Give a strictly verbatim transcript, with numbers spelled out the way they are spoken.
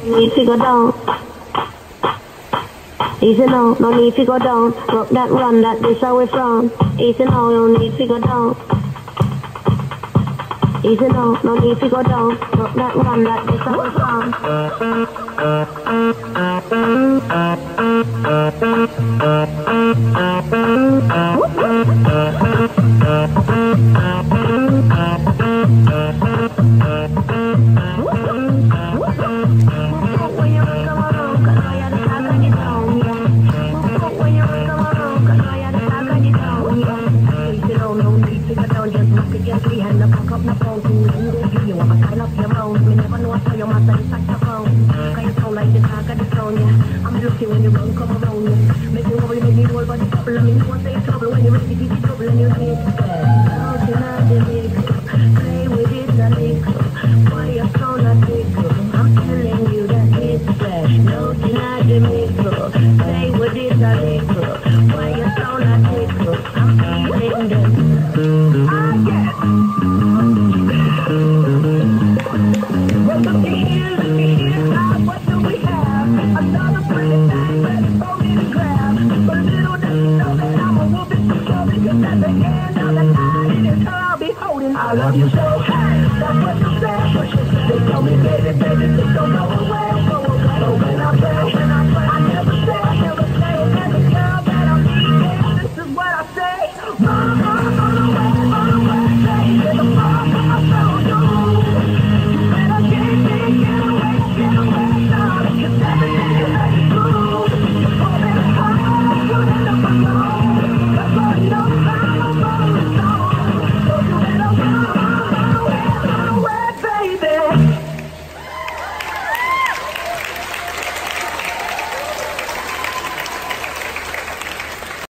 Need to go down. Easy now, no need to go down. Rock that run, that this how we from. Easy now, no need to go down. Easy now, no need to go down. Rock that run, that this how we from. I'm looking when you run, come around me. Make you worry, make me roll, but it's trouble. I mean, you want to say trouble when you're ready to give you trouble and you're ready. How can I make play with it, I make why you're so not big. I'm telling you that it's bad. No deny make play with it, I make why you're so not big. I'm feeling them. Ah, yes. Well, look at here, look at here. Now, what do we have? Another pretty thing ready for me to grab. But little does she know that I'm a woman to show me. Cause at the end of the night, it is her I'll be holding. I love you so. Hey, that's what you said. They told me, baby, baby, please don't go away.